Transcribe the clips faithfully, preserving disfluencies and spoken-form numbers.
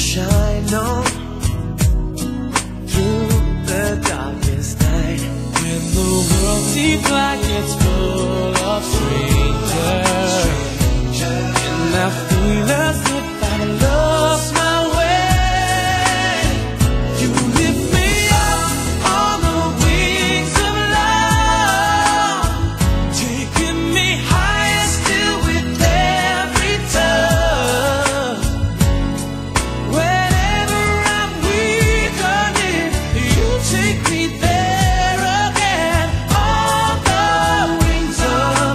shine on through the darkest night. When the world seems like it's full of strangers, and I feel as if I lost my way, you lift me up on the wings of love, taking me higher still with every touch. Whenever I'm weak or near, you take me there again on the wings of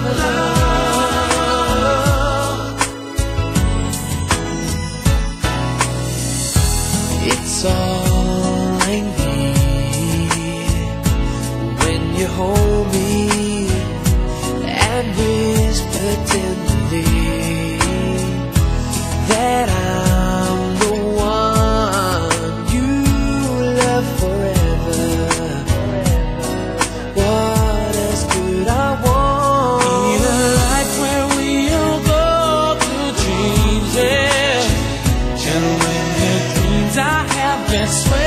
love. It's all I need when you hold me and whisper tenderly that I'm the one you love forever. What else could I want? In a life where we all go through changes, and when the dreams I have been swayed